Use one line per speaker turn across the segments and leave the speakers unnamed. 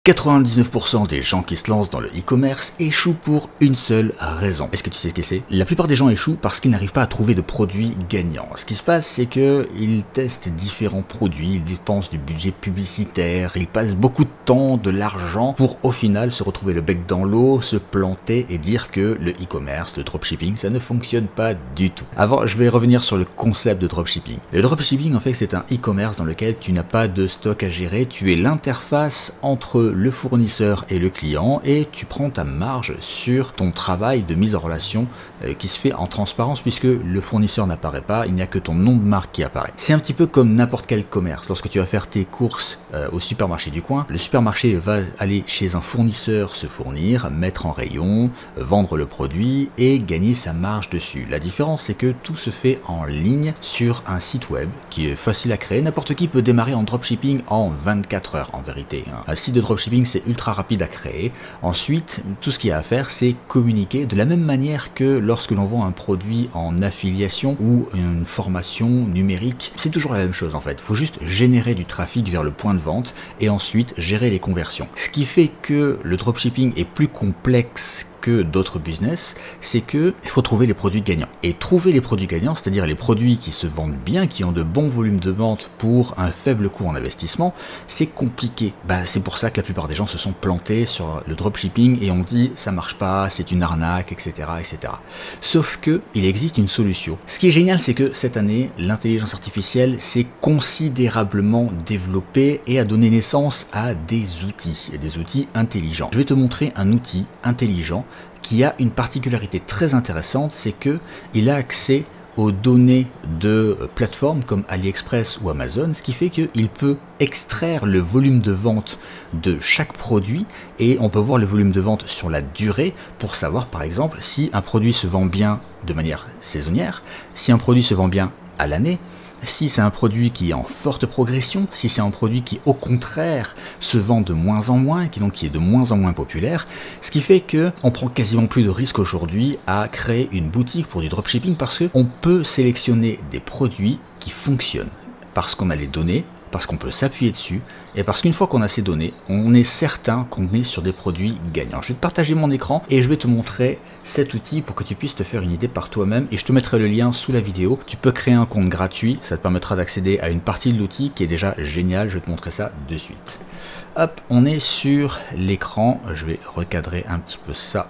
99% des gens qui se lancent dans le e-commerce échouent pour une seule raison. Est-ce que tu sais ce que c'est? La plupart des gens échouent parce qu'ils n'arrivent pas à trouver de produits gagnants. Ce qui se passe, c'est qu'ils testent différents produits, ils dépensent du budget publicitaire, ils passent beaucoup de temps, de l'argent pour au final se retrouver le bec dans l'eau, se planter et dire que le e-commerce, le dropshipping, ça ne fonctionne pas du tout. Avant, je vais revenir sur le concept de dropshipping. Le dropshipping, en fait, c'est un e-commerce dans lequel tu n'as pas de stock à gérer, tu es l'interface entre le fournisseur et le client et tu prends ta marge sur ton travail de mise en relation qui se fait en transparence puisque le fournisseur n'apparaît pas, il n'y a que ton nom de marque qui apparaît. C'est un petit peu comme n'importe quel commerce. Lorsque tu vas faire tes courses au supermarché du coin, le supermarché va aller chez un fournisseur se fournir, mettre en rayon, vendre le produit et gagner sa marge dessus. La différence, c'est que tout se fait en ligne sur un site web qui est facile à créer. N'importe qui peut démarrer en dropshipping en 24 heures en vérité. Un site de dropshipping, c'est ultra rapide à créer. Ensuite, tout ce qu'il y a à faire, c'est communiquer de la même manière que lorsque l'on vend un produit en affiliation ou une formation numérique. C'est toujours la même chose en fait. Il faut juste générer du trafic vers le point de vente et ensuite gérer les conversions. Ce qui fait que le dropshipping est plus complexe que d'autres business, c'est que il faut trouver les produits gagnants. Et trouver les produits gagnants, c'est-à-dire les produits qui se vendent bien, qui ont de bons volumes de vente pour un faible coût en investissement, c'est compliqué. C'est pour ça que la plupart des gens se sont plantés sur le dropshipping et ont dit ça marche pas, c'est une arnaque, etc., etc. Sauf que il existe une solution. Ce qui est génial, c'est que cette année, l'intelligence artificielle s'est considérablement développée et a donné naissance à des outils intelligents. Je vais te montrer un outil intelligent qui a une particularité très intéressante, c'est que il a accès aux données de plateformes comme AliExpress ou Amazon, ce qui fait qu'il peut extraire le volume de vente de chaque produit et on peut voir le volume de vente sur la durée pour savoir par exemple si un produit se vend bien de manière saisonnière, si un produit se vend bien à l'année, si c'est un produit qui est en forte progression, si c'est un produit qui au contraire se vend de moins en moins, qui est de moins en moins populaire, ce qui fait que on prend quasiment plus de risques aujourd'hui à créer une boutique pour du dropshipping parce qu'on peut sélectionner des produits qui fonctionnent, parce qu'on a les données, parce qu'on peut s'appuyer dessus, et parce qu'une fois qu'on a ces données, on est certain qu'on est sur des produits gagnants. Je vais te partager mon écran et je vais te montrer cet outil pour que tu puisses te faire une idée par toi-même, et je te mettrai le lien sous la vidéo. Tu peux créer un compte gratuit, ça te permettra d'accéder à une partie de l'outil qui est déjà génial, je vais te montrer ça de suite. Hop, on est sur l'écran, je vais recadrer un petit peu ça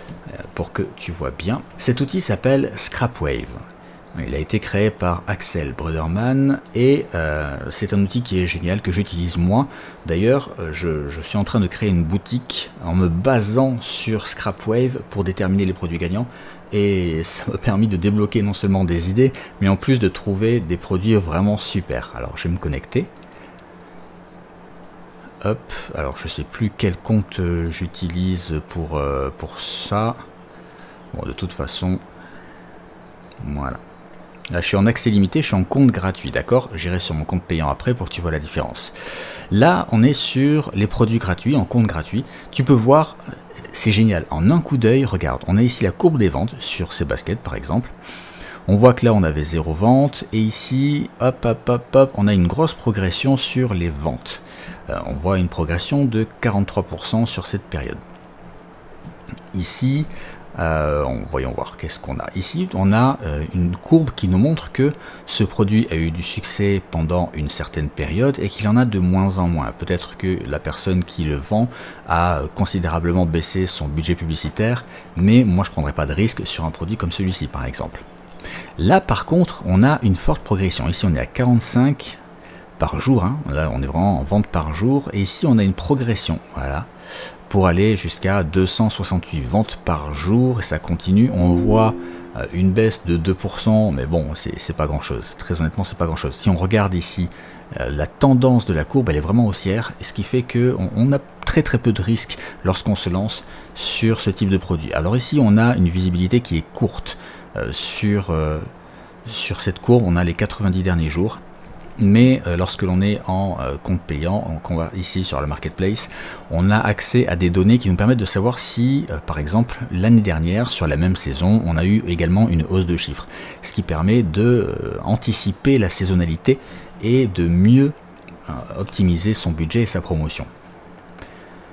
pour que tu vois bien. Cet outil s'appelle Scrapwave. Il a été créé par Axel Bruderman et c'est un outil qui est génial, que j'utilise moi. D'ailleurs, je suis en train de créer une boutique en me basant sur Scrapwave pour déterminer les produits gagnants. Et ça m'a permis de débloquer non seulement des idées, mais en plus de trouver des produits vraiment super. Alors, je vais me connecter. Hop, alors je sais plus quel compte j'utilise pour ça. Bon, de toute façon, voilà. Là, je suis en accès limité, je suis en compte gratuit, d'accord? J'irai sur mon compte payant après pour que tu vois la différence. Là, on est sur les produits gratuits, en compte gratuit. Tu peux voir, c'est génial, en un coup d'œil, regarde, on a ici la courbe des ventes sur ces baskets, par exemple. On voit que là, on avait 0 vente, et ici, hop, hop, hop, hop, on a une grosse progression sur les ventes. On voit une progression de 43% sur cette période. Ici, voyons voir qu'est-ce qu'on a. Ici, on a une courbe qui nous montre que ce produit a eu du succès pendant une certaine période et qu'il en a de moins en moins. Peut-être que la personne qui le vend a considérablement baissé son budget publicitaire, mais moi je ne prendrais pas de risque sur un produit comme celui-ci par exemple. Là par contre, on a une forte progression. Ici, on est à 45 par jour. Là, on est vraiment en vente par jour. Et ici, on a une progression. Voilà. Pour aller jusqu'à 268 ventes par jour, et ça continue. On voit une baisse de 2%, mais bon, c'est pas grand chose. Très honnêtement, c'est pas grand chose. Si on regarde ici, la tendance de la courbe, elle est vraiment haussière, ce qui fait qu'on a très peu de risques lorsqu'on se lance sur ce type de produit. Alors ici, on a une visibilité qui est courte sur cette courbe. On a les 90 derniers jours. Mais lorsque l'on est en compte payant, qu'on va ici sur le marketplace, on a accès à des données qui nous permettent de savoir si, par exemple, l'année dernière, sur la même saison, on a eu également une hausse de chiffres. Ce qui permet de anticiper la saisonnalité et de mieux optimiser son budget et sa promotion.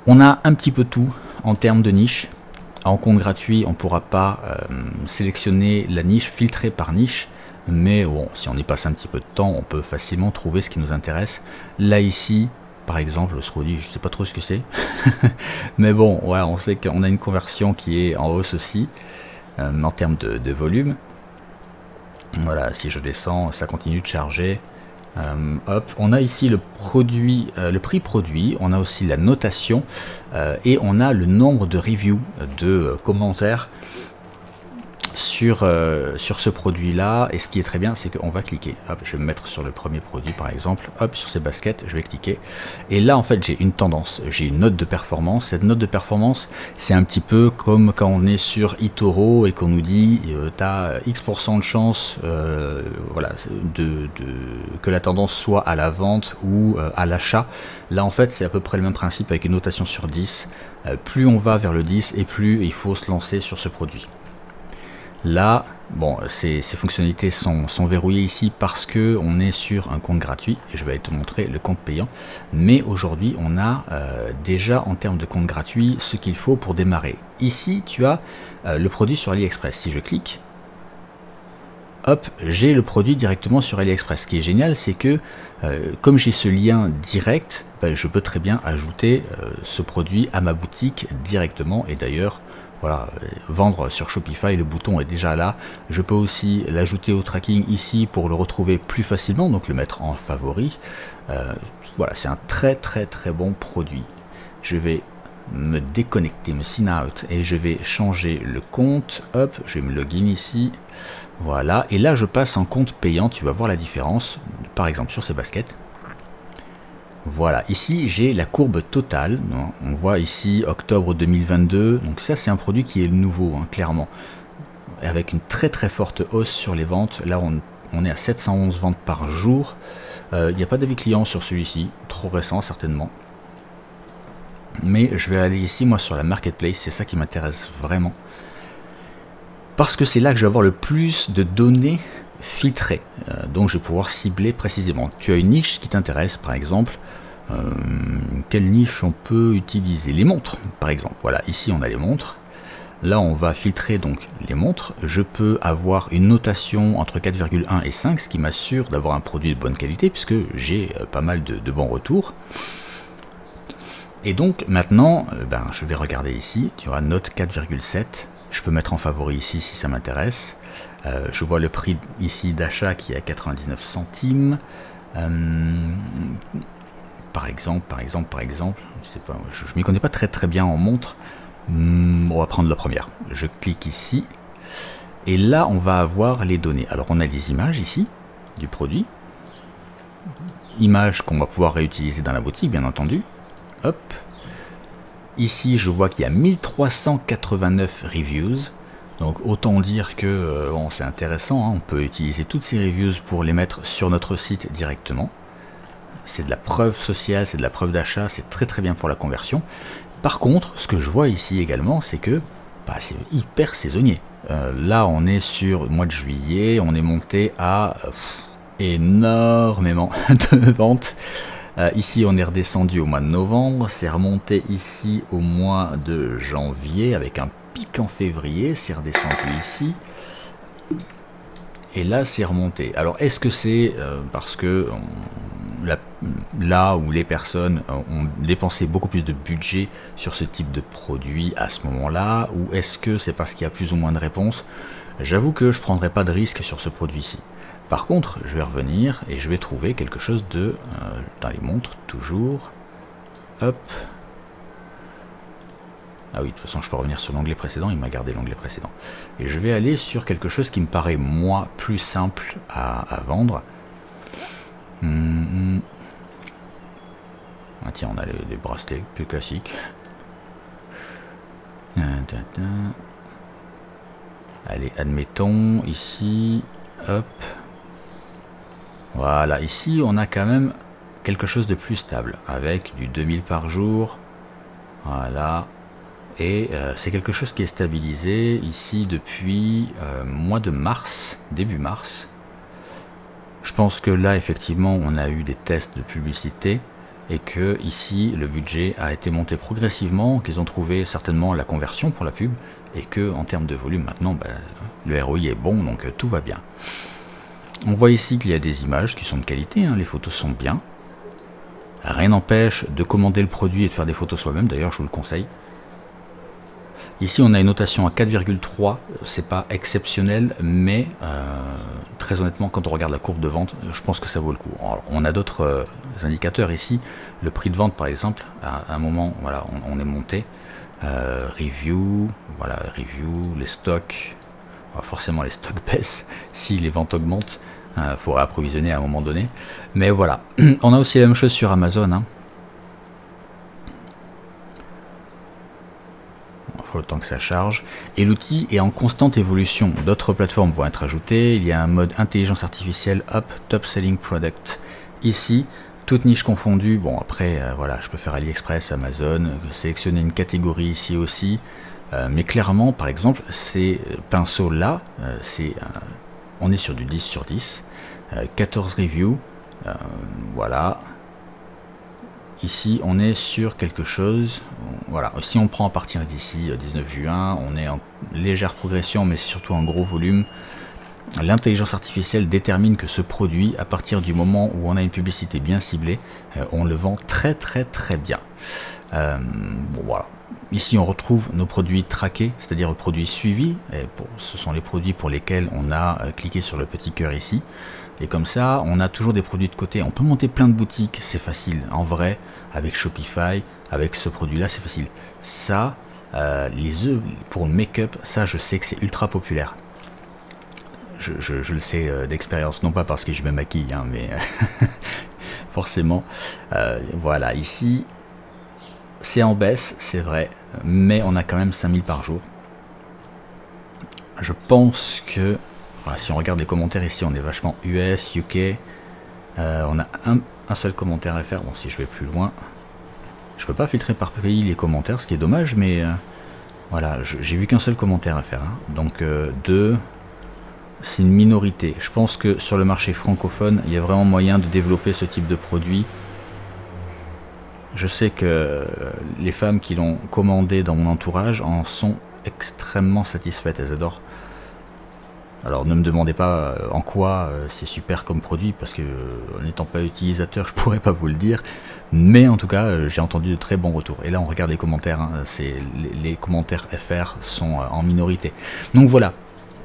On a un petit peu tout en termes de niche. En compte gratuit, on ne pourra pas sélectionner la niche, filtrer par niche. Mais bon, si on y passe un petit peu de temps, on peut facilement trouver ce qui nous intéresse. Là, ici, par exemple, ce produit, je ne sais pas trop ce que c'est. Mais bon, voilà, on sait qu'on a une conversion qui est en hausse aussi, en termes de volume. Voilà, si je descends, ça continue de charger. Hop, on a ici le produit, le prix produit, on a aussi la notation et on a le nombre de reviews, de commentaires sur ce produit là. Et ce qui est très bien, c'est qu'on va cliquer. Hop, je vais me mettre sur le premier produit par exemple. Hop, sur ces baskets, je vais cliquer. Et là en fait j'ai une tendance, j'ai une note de performance. Cette note de performance, c'est un petit peu comme quand on est sur eToro et qu'on nous dit tu as X% de chance voilà, que la tendance soit à la vente ou à l'achat. Là en fait c'est à peu près le même principe avec une notation sur 10. Plus on va vers le 10 et plus il faut se lancer sur ce produit. Là, bon, ces fonctionnalités sont verrouillées ici parce que on est sur un compte gratuit et je vais te montrer le compte payant. Mais aujourd'hui, on a déjà en termes de compte gratuit ce qu'il faut pour démarrer. Ici, tu as le produit sur AliExpress. Si je clique, hop, j'ai le produit directement sur AliExpress. Ce qui est génial, c'est que comme j'ai ce lien direct, ben, je peux très bien ajouter ce produit à ma boutique directement. Et d'ailleurs, voilà, vendre sur Shopify, le bouton est déjà là. Je peux aussi l'ajouter au tracking ici pour le retrouver plus facilement, donc le mettre en favori. Voilà, c'est un très bon produit. Je vais me déconnecter, me sign out et je vais changer le compte. Hop, je vais me login ici. Voilà, et là je passe en compte payant. Tu vas voir la différence, par exemple sur ces baskets. Voilà, ici j'ai la courbe totale, on voit ici octobre 2022, donc ça c'est un produit qui est nouveau, hein, clairement, avec une très forte hausse sur les ventes. Là on est à 711 ventes par jour, il n'y a pas d'avis client sur celui-ci, trop récent certainement. Mais je vais aller ici moi sur la marketplace, c'est ça qui m'intéresse vraiment, parce que c'est là que je vais avoir le plus de données filtré, donc je vais pouvoir cibler précisément. Tu as une niche qui t'intéresse par exemple, quelle niche on peut utiliser? Les montres par exemple. Voilà, ici on a les montres, là on va filtrer donc les montres. Je peux avoir une notation entre 4,1 et 5, ce qui m'assure d'avoir un produit de bonne qualité puisque j'ai pas mal de bons retours. Et donc maintenant ben, je vais regarder ici, tu vois, note 4,7, je peux mettre en favori ici si ça m'intéresse. Je vois le prix ici d'achat qui est à 99 centimes. Par exemple, je sais pas, je m'y connais pas très bien en montre. On va prendre la première. Je clique ici et là on va avoir les données. Alors on a des images ici du produit, images qu'on va pouvoir réutiliser dans la boutique bien entendu. Hop, ici je vois qu'il y a 1389 reviews. Donc autant dire que bon, c'est intéressant, hein, on peut utiliser toutes ces reviews pour les mettre sur notre site directement. C'est de la preuve sociale, c'est de la preuve d'achat, c'est très bien pour la conversion. Par contre, ce que je vois ici également, c'est que bah, c'est hyper saisonnier. Là, on est sur le mois de juillet, on est monté à énormément de ventes. Ici, on est redescendu au mois de novembre, c'est remonté ici au mois de janvier avec un pic en février, c'est redescendu ici. Et là, c'est remonté. Alors, est-ce que c'est parce que là où les personnes ont dépensé beaucoup plus de budget sur ce type de produit à ce moment-là, ou est-ce que c'est parce qu'il y a plus ou moins de réponses? J'avoue que je ne prendrai pas de risque sur ce produit-ci. Par contre, je vais revenir et je vais trouver quelque chose de dans les montres, toujours. Hop. Ah oui, de toute façon, je peux revenir sur l'onglet précédent, il m'a gardé l'onglet précédent. Et je vais aller sur quelque chose qui me paraît, moi, plus simple à vendre. Ah tiens, on a les bracelets plus classiques. Allez, admettons, ici, hop. Voilà, ici, on a quand même quelque chose de plus stable, avec du 2000 par jour. Voilà. Et c'est quelque chose qui est stabilisé ici depuis mois de mars, début mars. Je pense que là, effectivement, on a eu des tests de publicité. et que ici le budget a été monté progressivement, qu'ils ont trouvé certainement la conversion pour la pub, et que en termes de volume maintenant, le ROI est bon, donc tout va bien. On voit ici qu'il y a des images qui sont de qualité, hein, les photos sont bien. Rien n'empêche de commander le produit et de faire des photos soi-même, d'ailleurs je vous le conseille. Ici on a une notation à 4,3, c'est pas exceptionnel, mais très honnêtement quand on regarde la courbe de vente, je pense que ça vaut le coup. Alors, on a d'autres indicateurs ici, le prix de vente par exemple, à un moment voilà, on est monté, review, voilà, review, les stocks, forcément les stocks baissent si les ventes augmentent, il faut approvisionner à un moment donné, mais voilà. On a aussi la même chose sur Amazon, hein. Le temps que ça charge, et l'outil est en constante évolution. D'autres plateformes vont être ajoutées. Il y a un mode intelligence artificielle up, top selling product ici, toute niche confondue. Bon après voilà, je peux faire AliExpress, Amazon, sélectionner une catégorie ici aussi, mais clairement par exemple ces pinceaux là, on est sur du 10 sur 10, 14 reviews, voilà. Ici, on est sur quelque chose, voilà, si on prend à partir d'ici, 19 juin, on est en légère progression, mais c'est surtout en gros volume. L'intelligence artificielle détermine que ce produit, à partir du moment où on a une publicité bien ciblée, on le vend très bien. Bon, voilà. Ici, on retrouve nos produits traqués, c'est-à-dire les produits suivis. Et ce sont les produits pour lesquels on a cliqué sur le petit cœur ici. Et comme ça, on a toujours des produits de côté. On peut monter plein de boutiques, c'est facile. En vrai, avec Shopify, avec ce produit-là, c'est facile. Ça, les œufs pour le make-up, ça, je sais que c'est ultra populaire. Je le sais d'expérience, non pas parce que je me maquille, hein, mais forcément. Voilà, ici, c'est en baisse, c'est vrai, mais on a quand même 5000 par jour. Je pense que, voilà, si on regarde les commentaires ici, on est vachement US, UK. On a un seul commentaire à faire. Bon, si je vais plus loin, je peux pas filtrer par pays les commentaires, ce qui est dommage, mais voilà, j'ai vu qu'un seul commentaire à faire. Hein. Donc, c'est une minorité. Je pense que sur le marché francophone, il y a vraiment moyen de développer ce type de produit. Je sais que les femmes qui l'ont commandé dans mon entourage en sont extrêmement satisfaites, elles adorent. Alors ne me demandez pas en quoi c'est super comme produit, parce que n'étant pas utilisateur, je pourrais pas vous le dire. Mais en tout cas, j'ai entendu de très bons retours. Et là, on regarde les commentaires, hein, les commentaires FR sont en minorité. Donc voilà.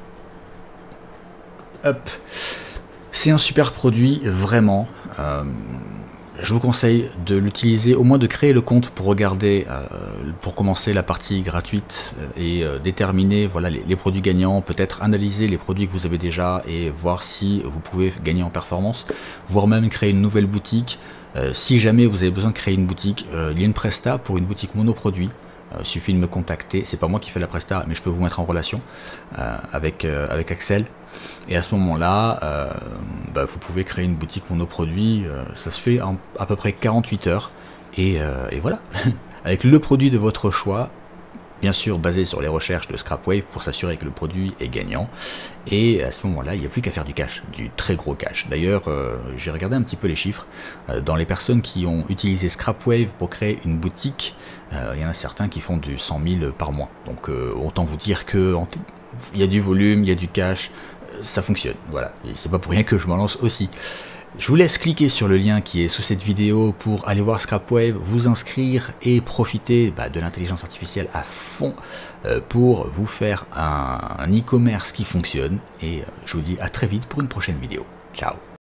Hop. C'est un super produit, vraiment. Je vous conseille de l'utiliser, au moins de créer le compte pour regarder, pour commencer la partie gratuite et déterminer voilà, les produits gagnants, peut-être analyser les produits que vous avez déjà et voir si vous pouvez gagner en performance, voire même créer une nouvelle boutique. Si jamais vous avez besoin de créer une boutique, il y a une presta pour une boutique monoproduit. Suffit de me contacter, c'est pas moi qui fais la presta, mais je peux vous mettre en relation avec Axel. Et à ce moment-là, vous pouvez créer une boutique monoproduit, ça se fait en à peu près 48 heures, et voilà, avec le produit de votre choix, bien sûr basé sur les recherches de Scrapwave pour s'assurer que le produit est gagnant, et à ce moment-là, il n'y a plus qu'à faire du cash, du très gros cash. D'ailleurs, j'ai regardé un petit peu les chiffres, dans les personnes qui ont utilisé Scrapwave pour créer une boutique, il y en a certains qui font du 100 000 par mois, donc autant vous dire que il y a du volume, il y a du cash, ça fonctionne, voilà, et c'est pas pour rien que je m'en lance aussi. Je vous laisse cliquer sur le lien qui est sous cette vidéo pour aller voir Scrapwave, vous inscrire et profiter de l'intelligence artificielle à fond pour vous faire un e-commerce qui fonctionne, et je vous dis à très vite pour une prochaine vidéo. Ciao.